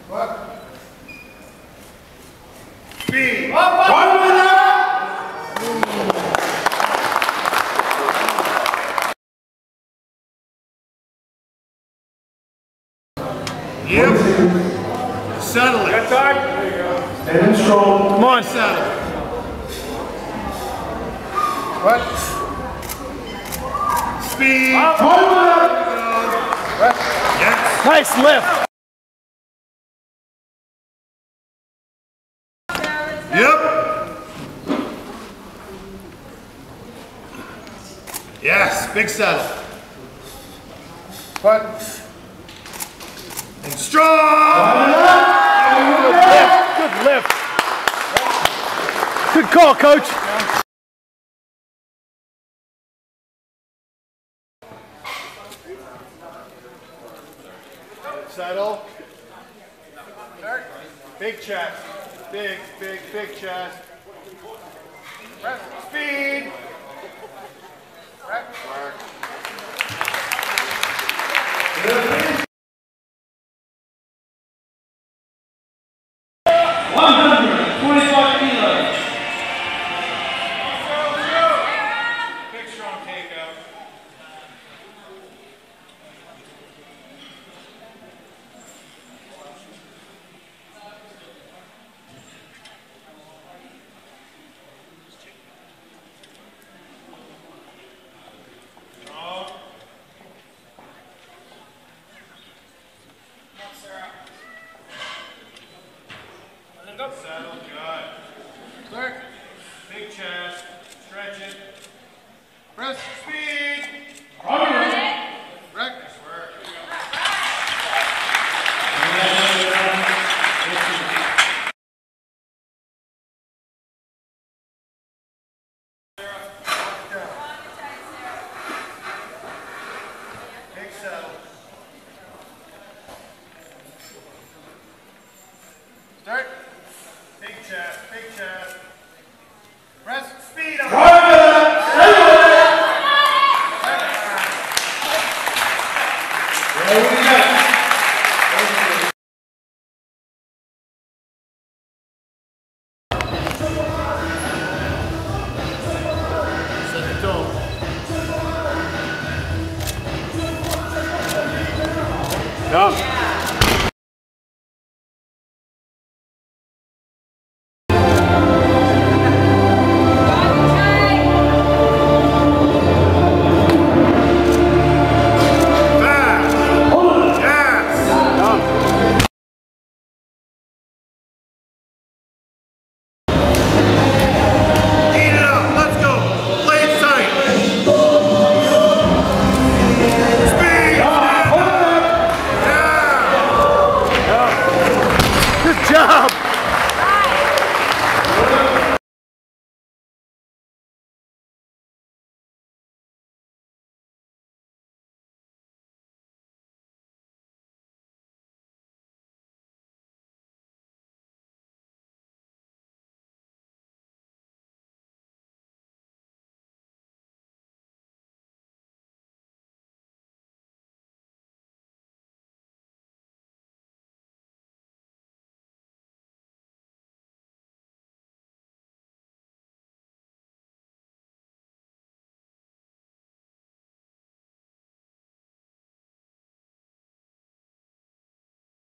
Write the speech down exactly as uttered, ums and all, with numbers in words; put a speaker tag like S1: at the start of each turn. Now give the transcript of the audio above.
S1: What? Speed.
S2: Up, up.
S1: Yep. Settle it.
S2: Got time?
S1: There you go.
S3: Stand strong.
S1: Come on, settle. What? Speed.
S2: Up.
S1: There you go. What? Yes.
S2: Nice lift.
S1: Yep. Yes, big settle. What? And strong!
S2: Good lift. Good lift. Good call, coach.
S1: Settle. Big chest. Big, big, big chest. Press. Speed. Work.
S4: one hundred twenty-five kilos.
S1: Big strong takeout. Settle, good. Clerk, big chest, stretch it. Press, speed. Practice work. Big settle. Start. Big chest, big chest. Press, speed up. Set the tone.
S2: Come.